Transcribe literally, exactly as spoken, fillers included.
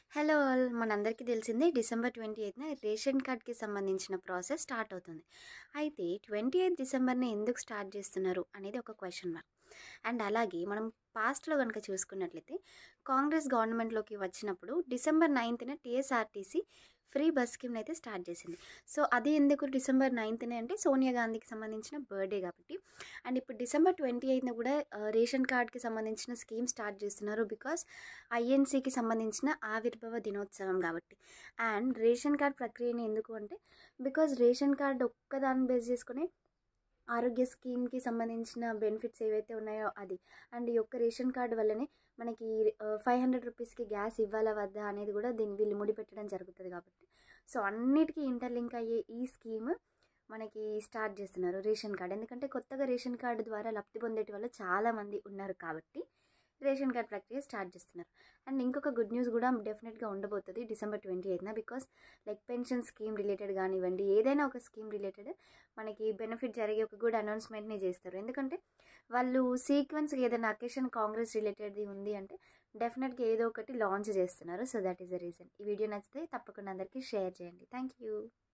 Hello all మనందరికీ తెలిసిందే December twenty ఎయిత్న ration కార్డ్కి సంబంధించిన ప్రాసెస్ స్టార్ట్ అవుతుంది. అయితే ట్వంటీ ఎయిత్ డిసెంబర్ని ఎందుకు స్టార్ట్ చేస్తున్నారు అనేది ఒక క్వశ్చన్ మార్క్. అండ్ అలాగే మనం పాస్ట్లో కనుక చూసుకున్నట్లయితే కాంగ్రెస్ గవర్నమెంట్లోకి వచ్చినప్పుడు డిసెంబర్ నైన్త్న టీఎస్ఆర్టీసీ ఫ్రీ బస్ స్కీమ్ని అయితే స్టార్ట్ చేసింది. సో అది ఎందుకు డిసెంబర్ నైన్త్నే అంటే సోనియా గాంధీకి సంబంధించిన బర్త్డే కాబట్టి. అండ్ ఇప్పుడు డిసెంబర్ ట్వంటీ ఎయిత్న కూడా రేషన్ కార్డ్కి సంబంధించిన స్కీమ్ స్టార్ట్ చేస్తున్నారు. బికాస్ ఐఎన్సీకి సంబంధించిన ఆవిర్భావ దినోత్సవం కాబట్టి. అండ్ రేషన్ కార్డ్ ప్రక్రియని ఎందుకు అంటే బికాజ్ రేషన్ కార్డ్ ఒక్కదాన్ని బేస్ చేసుకుని ఆరోగ్య స్కీమ్కి సంబంధించిన బెనిఫిట్స్ ఏవైతే ఉన్నాయో అది. అండ్ ఈ యొక్క రేషన్ కార్డు వల్లనే మనకి ఫైవ్ హండ్రెడ్ రూపీస్కి గ్యాస్ ఇవ్వాలా వద్దా అనేది కూడా దీన్ని వీళ్ళు ముడిపెట్టడం జరుగుతుంది కాబట్టి. సో అన్నిటికీ ఇంటర్లింక్ అయ్యే ఈ స్కీమ్ మనకి స్టార్ట్ చేస్తున్నారు రేషన్ కార్డ్. ఎందుకంటే కొత్తగా రేషన్ కార్డు ద్వారా లబ్ధి పొందేటి వాళ్ళు చాలామంది ఉన్నారు కాబట్టి రేషన్ కార్డ్ ప్రక్రియ స్టార్ట్ చేస్తున్నారు. అండ్ ఇంకొక గుడ్ న్యూస్ కూడా డెఫినెట్గా ఉండబోతుంది డిసెంబర్ ట్వంటీ ఎయిత్న. Because like pension scheme related కానివ్వండి, ఏదైనా ఒక స్కీమ్ రిలేటెడ్ మనకి బెనిఫిట్ జరిగే ఒక గుడ్ అనౌన్స్మెంట్ని చేస్తారు. ఎందుకంటే వాళ్ళు సీక్వెన్స్ ఏదైనా అకేషన్ కాంగ్రెస్ రిలేటెడ్ది ఉంది అంటే డెఫినెట్గా ఏదో ఒకటి లాంచ్ చేస్తున్నారు. So that is the reason. ఈ వీడియో నచ్చితే తప్పకుండా అందరికీ షేర్ చేయండి. Thank you.